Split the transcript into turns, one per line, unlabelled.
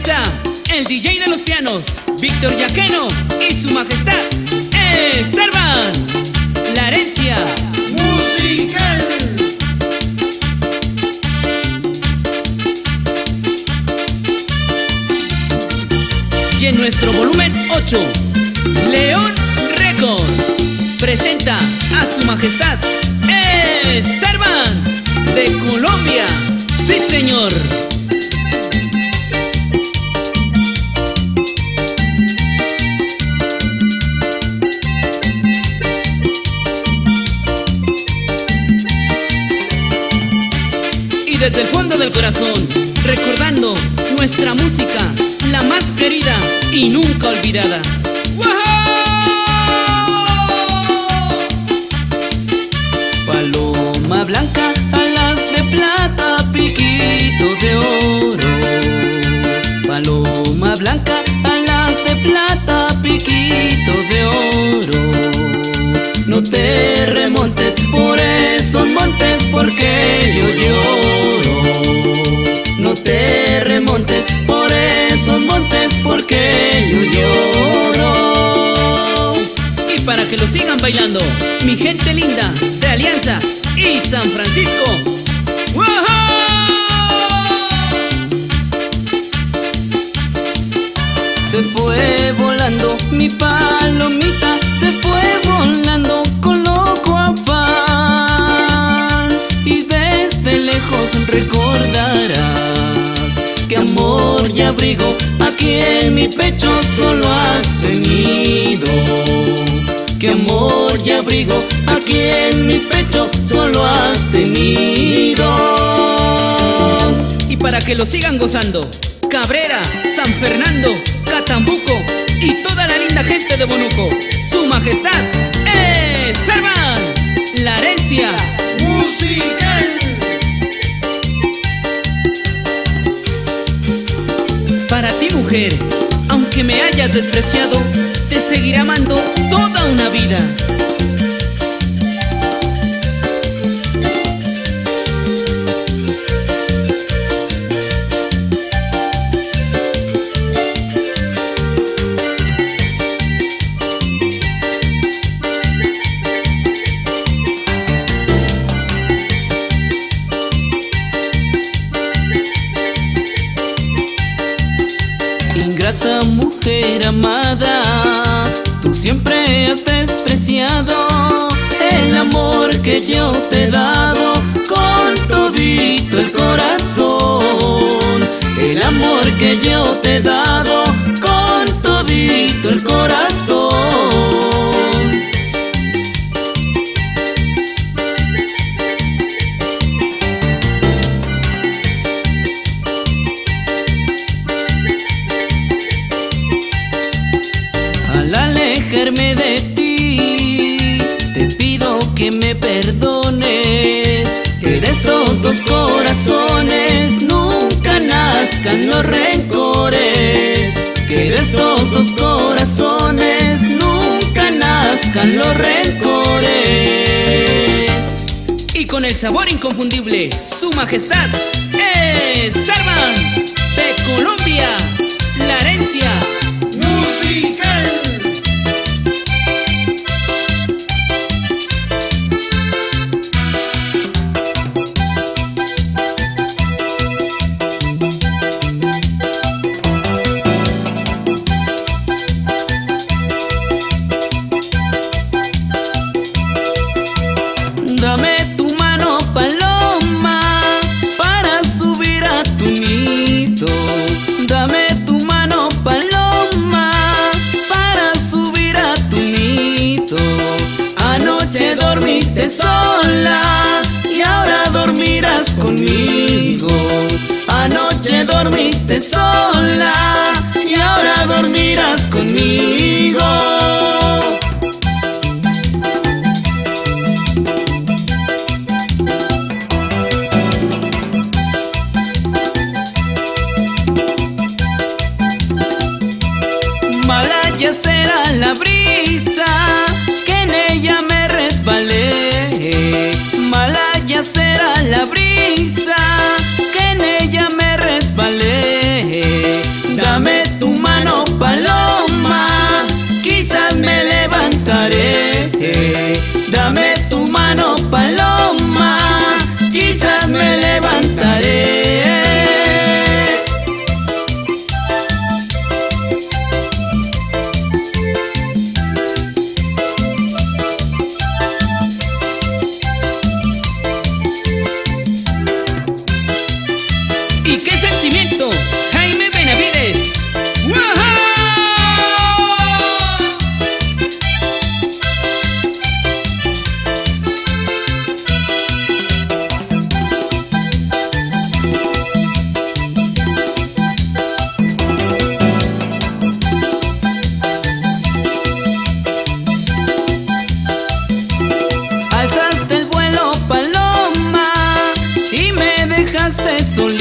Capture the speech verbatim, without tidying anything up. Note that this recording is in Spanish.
presenta el D J de los pianos, Víctor Yaqueno, y su majestad, Starman, la herencia musical. Y en nuestro volumen ocho, León Record presenta a su majestad, Starman, de Colombia. Sí, señor. Y desde el fondo del corazón, recordando nuestra música, la más querida y nunca olvidada. ¡Wow! Paloma blanca, alas de plata, piquito de oro. Paloma blanca, alas de plata, piquito de oro. No te remontes por esos montes porque yo lloro. No te remontes por esos montes porque yo lloro. Y para que lo sigan bailando, mi gente linda de Alianza y San Francisco. ¡Wow! Se fue volando mi palomita, se fue volando con loco afán. Y desde lejos recordarás que amor y abrigo aquí en mi pecho solo has tenido. Que amor y abrigo aquí en mi pecho solo has tenido. Y para que lo sigan gozando, Cabrera, San Fernando, Catambuco y toda la linda gente de Bonuco, su majestad, Starman, la herencia musical. Para ti, mujer, aunque me hayas despreciado, te seguiré amando toda una vida. Ingrata mujer amada, tú siempre has despreciado el amor que yo te he dado con todito el corazón. El amor que yo te he dado con todito el corazón. Al alejarme de ti, te pido que me perdones, que de estos dos corazones nunca nazcan los rencores. Que de estos dos corazones nunca nazcan los rencores. Y con el sabor inconfundible, su majestad, Starman, de Colombia, la herencia musical. Dame tu mano, paloma, para subir a tu nido. Dame tu mano, paloma, sol